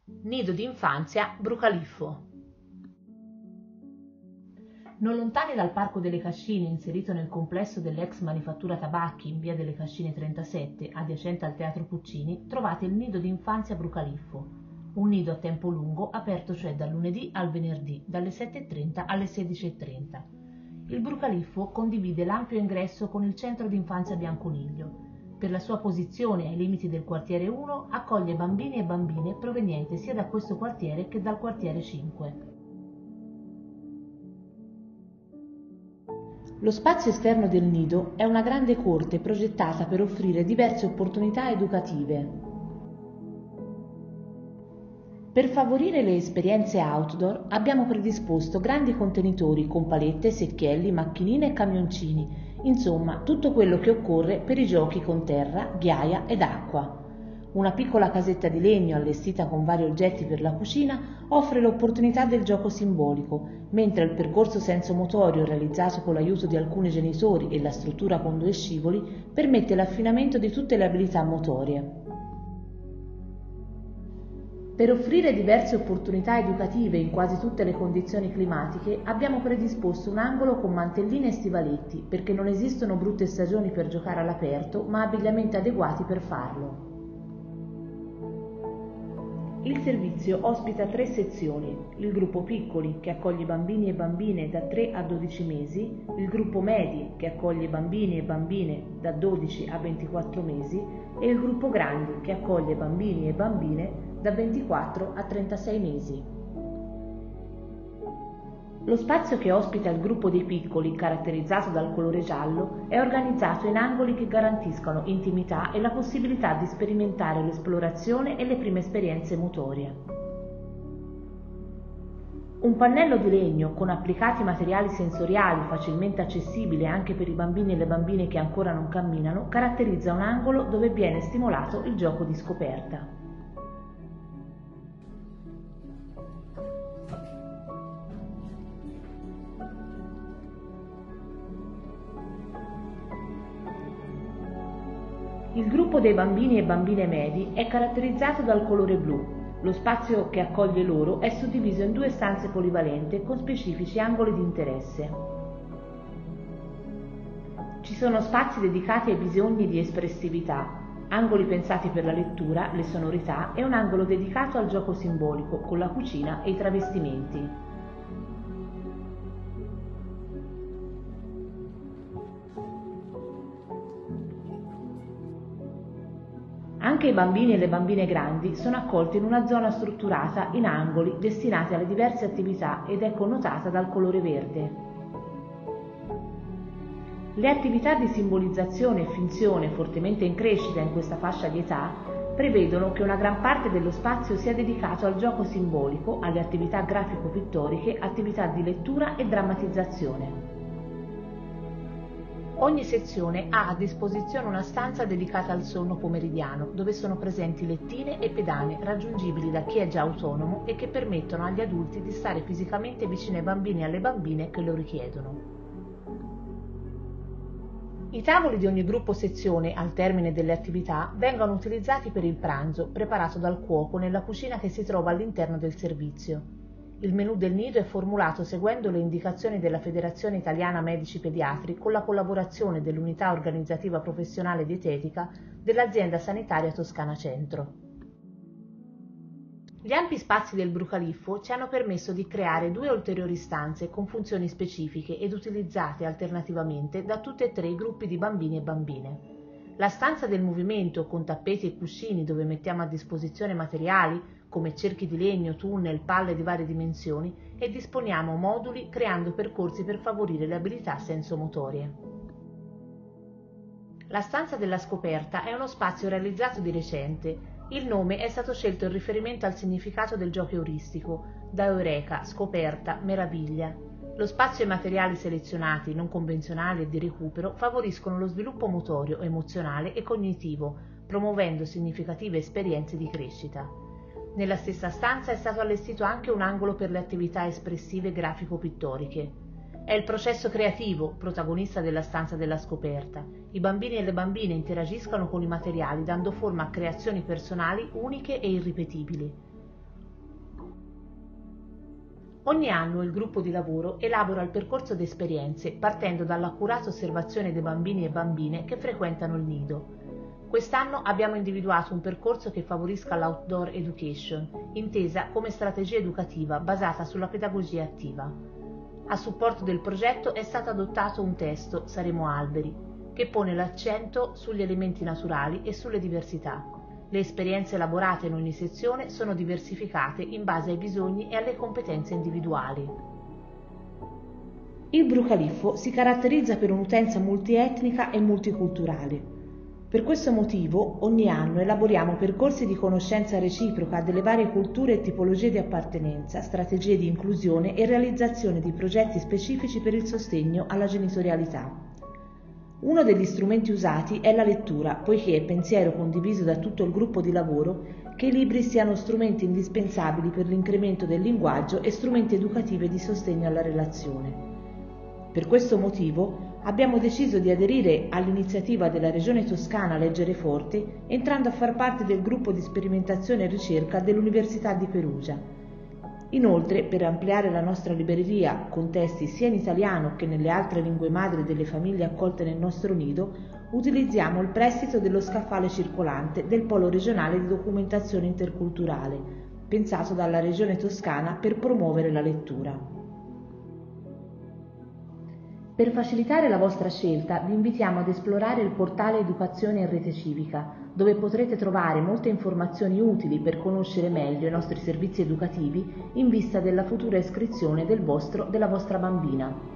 Nido d'infanzia Brucaliffo. Non lontani dal Parco delle Cascine, inserito nel complesso dell'ex Manifattura Tabacchi in via delle Cascine 37, adiacente al Teatro Puccini, trovate il Nido d'infanzia Brucaliffo, un nido a tempo lungo, aperto cioè dal lunedì al venerdì, dalle 7:30 alle 16:30. Il Brucaliffo condivide l'ampio ingresso con il centro d'infanzia Bianconiglio. Per la sua posizione ai limiti del quartiere 1, accoglie bambini e bambine provenienti sia da questo quartiere che dal quartiere 5. Lo spazio esterno del nido è una grande corte progettata per offrire diverse opportunità educative. Per favorire le esperienze outdoor abbiamo predisposto grandi contenitori con palette, secchielli, macchinine e camioncini, insomma tutto quello che occorre per i giochi con terra, ghiaia ed acqua. Una piccola casetta di legno allestita con vari oggetti per la cucina offre l'opportunità del gioco simbolico, mentre il percorso sensomotorio realizzato con l'aiuto di alcuni genitori e la struttura con 2 scivoli permette l'affinamento di tutte le abilità motorie. Per offrire diverse opportunità educative in quasi tutte le condizioni climatiche abbiamo predisposto un angolo con mantelline e stivaletti, perché non esistono brutte stagioni per giocare all'aperto, ma abbigliamenti adeguati per farlo. Il servizio ospita 3 sezioni: il gruppo piccoli, che accoglie bambini e bambine da 3 a 12 mesi, il gruppo medi, che accoglie bambini e bambine da 12 a 24 mesi, e il gruppo grandi, che accoglie bambini e bambine da 24 a 36 mesi. Lo spazio che ospita il gruppo dei piccoli, caratterizzato dal colore giallo, è organizzato in angoli che garantiscono intimità e la possibilità di sperimentare l'esplorazione e le prime esperienze motorie. Un pannello di legno con applicati materiali sensoriali facilmente accessibile anche per i bambini e le bambine che ancora non camminano caratterizza un angolo dove viene stimolato il gioco di scoperta. Il gruppo dei bambini e bambine medi è caratterizzato dal colore blu. Lo spazio che accoglie loro è suddiviso in 2 stanze polivalenti con specifici angoli di interesse. Ci sono spazi dedicati ai bisogni di espressività, angoli pensati per la lettura, le sonorità e un angolo dedicato al gioco simbolico con la cucina e i travestimenti. Anche i bambini e le bambine grandi sono accolti in una zona strutturata in angoli destinati alle diverse attività ed è connotata dal colore verde. Le attività di simbolizzazione e finzione, fortemente in crescita in questa fascia di età, prevedono che una gran parte dello spazio sia dedicato al gioco simbolico, alle attività grafico-pittoriche, attività di lettura e drammatizzazione. Ogni sezione ha a disposizione una stanza dedicata al sonno pomeridiano, dove sono presenti lettine e pedane raggiungibili da chi è già autonomo e che permettono agli adulti di stare fisicamente vicino ai bambini e alle bambine che lo richiedono. I tavoli di ogni gruppo sezione, al termine delle attività, vengono utilizzati per il pranzo, preparato dal cuoco nella cucina che si trova all'interno del servizio. Il menù del nido è formulato seguendo le indicazioni della Federazione Italiana Medici Pediatri con la collaborazione dell'Unità Organizzativa Professionale Dietetica dell'Azienda Sanitaria Toscana Centro. Gli ampi spazi del Brucaliffo ci hanno permesso di creare 2 ulteriori stanze con funzioni specifiche ed utilizzate alternativamente da tutti e 3 i gruppi di bambini e bambine. La stanza del movimento con tappeti e cuscini dove mettiamo a disposizione materiali come cerchi di legno, tunnel, palle di varie dimensioni e disponiamo moduli creando percorsi per favorire le abilità sensomotorie. La stanza della scoperta è uno spazio realizzato di recente. Il nome è stato scelto in riferimento al significato del gioco euristico, da eureka, scoperta, meraviglia. Lo spazio e i materiali selezionati, non convenzionali e di recupero, favoriscono lo sviluppo motorio, emozionale e cognitivo, promuovendo significative esperienze di crescita. Nella stessa stanza è stato allestito anche un angolo per le attività espressive grafico-pittoriche. È il processo creativo, protagonista della stanza della scoperta. I bambini e le bambine interagiscono con i materiali dando forma a creazioni personali uniche e irripetibili. Ogni anno il gruppo di lavoro elabora il percorso di esperienze partendo dall'accurata osservazione dei bambini e bambine che frequentano il nido. Quest'anno abbiamo individuato un percorso che favorisca l'outdoor education, intesa come strategia educativa basata sulla pedagogia attiva. A supporto del progetto è stato adottato un testo, Saremo Alberi, che pone l'accento sugli elementi naturali e sulle diversità. Le esperienze elaborate in ogni sezione sono diversificate in base ai bisogni e alle competenze individuali. Il Brucaliffo si caratterizza per un'utenza multietnica e multiculturale. Per questo motivo ogni anno elaboriamo percorsi di conoscenza reciproca delle varie culture e tipologie di appartenenza, strategie di inclusione e realizzazione di progetti specifici per il sostegno alla genitorialità. Uno degli strumenti usati è la lettura, poiché è pensiero condiviso da tutto il gruppo di lavoro che i libri siano strumenti indispensabili per l'incremento del linguaggio e strumenti educativi di sostegno alla relazione. Per questo motivo abbiamo deciso di aderire all'iniziativa della Regione Toscana Leggere Forte, entrando a far parte del gruppo di sperimentazione e ricerca dell'Università di Perugia. Inoltre, per ampliare la nostra libreria con testi sia in italiano che nelle altre lingue madri delle famiglie accolte nel nostro nido, utilizziamo il prestito dello scaffale circolante del Polo regionale di documentazione interculturale, pensato dalla Regione Toscana per promuovere la lettura. Per facilitare la vostra scelta vi invitiamo ad esplorare il portale Educazione in Rete Civica, dove potrete trovare molte informazioni utili per conoscere meglio i nostri servizi educativi in vista della futura iscrizione del vostro o della vostra bambina.